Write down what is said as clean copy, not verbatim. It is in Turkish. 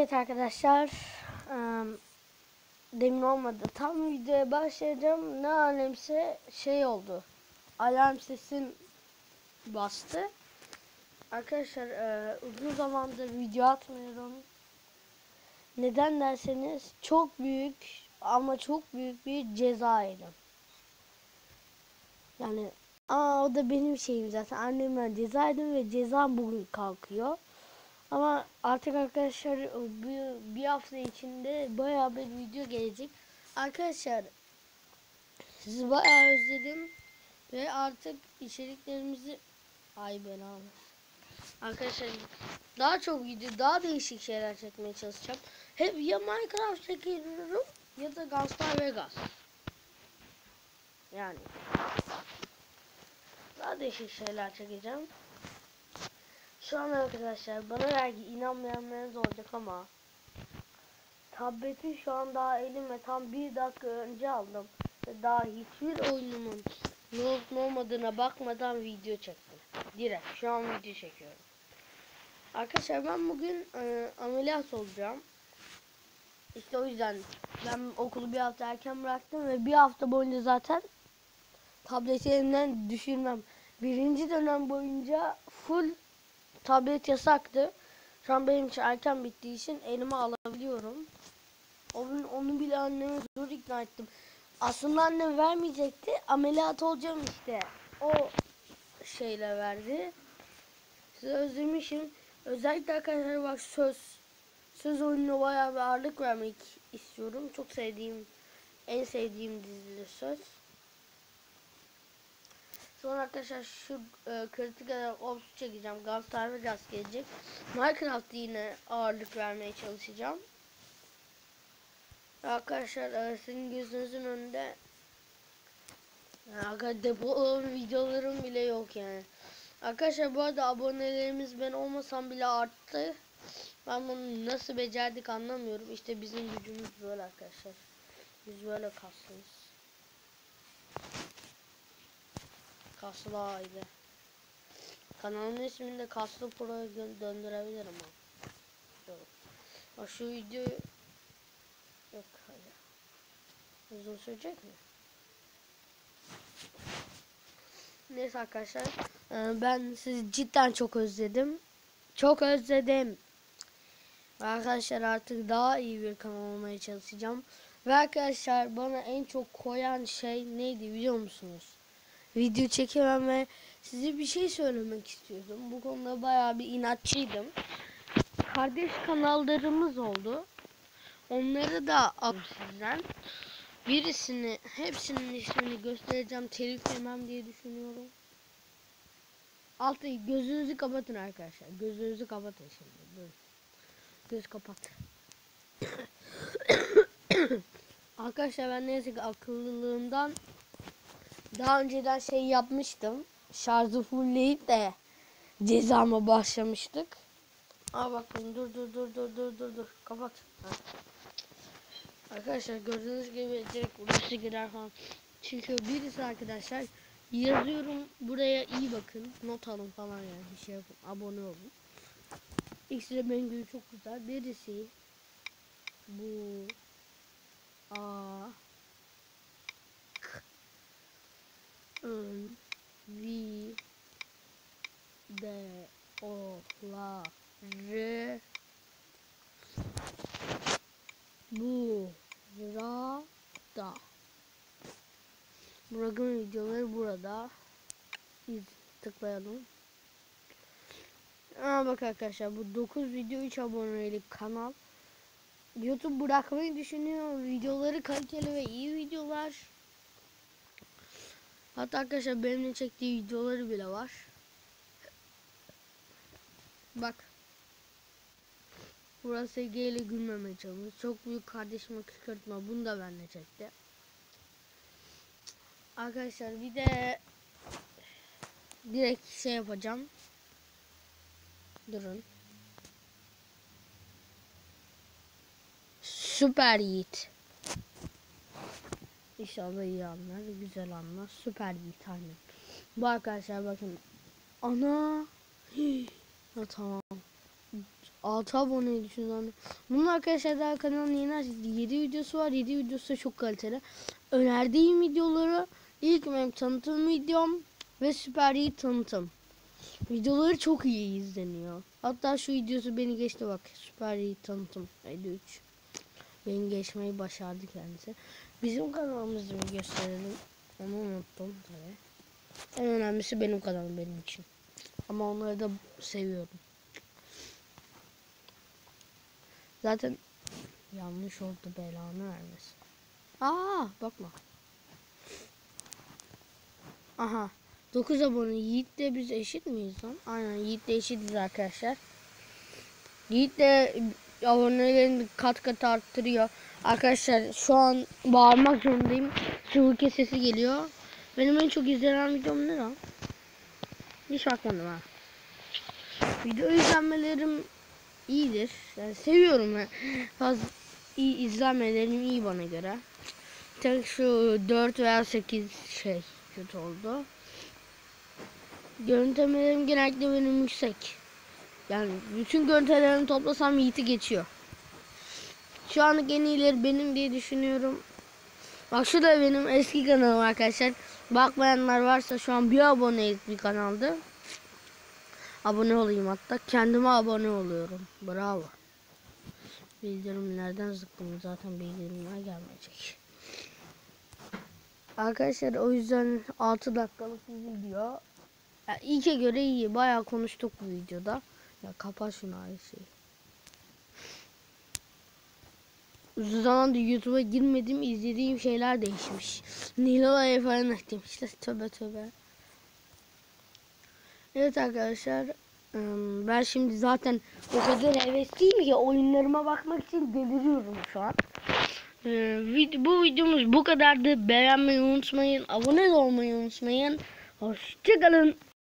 Evet arkadaşlar, demin olmadı. Tam videoya başlayacağım. Ne alemse şey oldu. Alarm sesim bastı. Arkadaşlar uzun zamandır video atmıyorum. Neden derseniz çok büyük ama çok büyük bir ceza yedim. Yani o da benim şeyim zaten. Annemden ceza yedim ve cezam bugün kalkıyor. Ama artık arkadaşlar bir hafta içinde bayağı bir video gelecek. Arkadaşlar sizi bayağı özledim ve artık içeriklerimizi arkadaşlar daha çok video, daha değişik şeyler çekmeye çalışacağım. Hep ya Minecraft çekiyorum ya da Gunstar Vegas. Yani daha değişik şeyler çekeceğim. Şu an arkadaşlar bana belki inanmayanlarınız olacak ama tableti şu an daha elime tam 1 dakika önce aldım. Ve daha hiçbir oyunumun ne olup ne olmadığına bakmadan video çektim. Direkt şu an video çekiyorum. Arkadaşlar ben bugün ameliyat olacağım. İşte o yüzden ben okulu bir hafta erken bıraktım ve bir hafta boyunca zaten tableti elimden düşürmem. Birinci dönem boyunca full tablet yasaktı. Şu an benim için erken bittiği için elime alabiliyorum. Onu bile anneme zor ikna ettim. Aslında annem vermeyecekti. Ameliyat olacağım işte. O şeyle verdi. Size özlemişim. Özellikle arkadaşlar bak söz oyununa bayağı bir ağırlık vermek istiyorum. Çok sevdiğim, en sevdiğim dizili Söz. Sonra arkadaşlar şu Critical Ops çekeceğim. Gunstar Vegas gelecek. Minecraft'ta yine ağırlık vermeye çalışacağım. Arkadaşlar sizin gözünüzün önünde depo videolarım bile yok yani. Arkadaşlar bu arada abonelerimiz ben olmasam bile arttı. Ben bunu nasıl becerdik anlamıyorum. İşte bizim gücümüz böyle arkadaşlar. Biz böyle kaslıyız. Kaslı aile. Kanalın ismini de Kaslı Pro'ya döndürebilirim ama. Bak şu videoyu yok hayır. Uzun sürecek mi? Neyse arkadaşlar. Ben sizi cidden çok özledim. Çok özledim. Arkadaşlar artık daha iyi bir kanal olmaya çalışacağım. Ve arkadaşlar bana en çok koyan şey neydi biliyor musunuz? Video çekemem ve size bir şey söylemek istiyordum. Bu konuda bayağı bir inatçıydım. Kardeş kanallarımız oldu. Onları da aldım sizden. Hepsinin ismini göstereceğim. Telif yemem diye düşünüyorum. Gözünüzü kapatın arkadaşlar. Gözünüzü kapatın şimdi. Dur. Göz kapat. Arkadaşlar ben neyse ki akıllılığımdan daha önceden şey yapmıştım. Şarjı fullleyip de cezama başlamıştık. Bakın dur. Kapat. Arkadaşlar gördüğünüz gibi direkt burası girer falan. Çünkü birisi arkadaşlar yazıyorum buraya iyi bakın. Not alın falan yani bir şey yapın. Abone olun. İkisi de benim gibi çok güzel. Birisi bu A K N V D O La R burada. Burak'ın videoları burada. Tıklayalım. Bak arkadaşlar bu 9 video 3 abonelik kanal. YouTube bırakmayı düşünüyor. Videoları kaliteli ve iyi videolar. Hatta arkadaşlar benimle çektiği videoları bile var. Bak. Burası Ege ile gülmemeye çalışıyor. Çok büyük kardeşime kışkırtma. Bunu da benimle çekti. Arkadaşlar bir de direkt şey yapacağım. Durun. Süper Yiğit. İnşallah iyi anlar, güzel anlar. Süper Yiğit annem. Bu arkadaşlar bakın. Ana. Ya tamam. 6 aboneydi şundan. Bunun arkadaşlar daha kanalın yeni açtı. 7 videosu var. 7 videosu da çok kaliteli. Önerdiğim videoları ilk benim tanıtım videom ve Süper Yiğit tanıtım. Videoları çok iyi izleniyor. Hatta şu videosu beni geçti bak. Süper Yiğit tanıtım 53. Beni geçmeyi başardı kendisi. Bizim kanalımızı bir gösterelim. Onu unuttum tabii. En önemlisi benim kanalım benim için. Ama onları da seviyorum. Zaten yanlış oldu, belanı vermesin. Bakma. Aha. 9 abone. Yiğit'le biz eşit miyiz lan? Aynen, Yiğit'le eşitiz arkadaşlar. Yiğit'le abonelerini kat kat arttırıyor. Arkadaşlar şu an bağırmak zorundayım. Sıvı sesi geliyor. Benim en çok izlenen videom ne lan? Hiç bakmadım ha. Video izlenmelerim iyidir. Yani seviyorum. Fazla iyi izlenmelerim iyi bana göre. Tek şu 4 veya 8 kötü oldu. Görüntülemelerim genellikle benim yüksek. Yani bütün görüntülerimi toplasam Yiğit'i geçiyor. Şu anlık en iyileri benim diye düşünüyorum. Bak şu da benim eski kanalım arkadaşlar. Bakmayanlar varsa şu an bir aboneyiz bir kanalda. Abone olayım hatta. Kendime abone oluyorum. Bravo. Bildirimlerden zıkkım. Zaten bildirimler gelmeyecek. Arkadaşlar o yüzden 6 dakikalık bir video. Yani ilke göre iyi. Bayağı konuştuk bu videoda. Ya kapat şunu her şeyi. Uzun zamandır YouTube'a girmedim. İzlediğim şeyler değişmiş. Nilo'ya falan demişler. Tövbe tövbe. Evet arkadaşlar. Ben şimdi zaten o kadar hevesliyim ki oyunlarıma bakmak için deliriyorum şu an. Bu videomuz bu kadardı. Beğenmeyi unutmayın. Abone olmayı unutmayın. Hoşçakalın.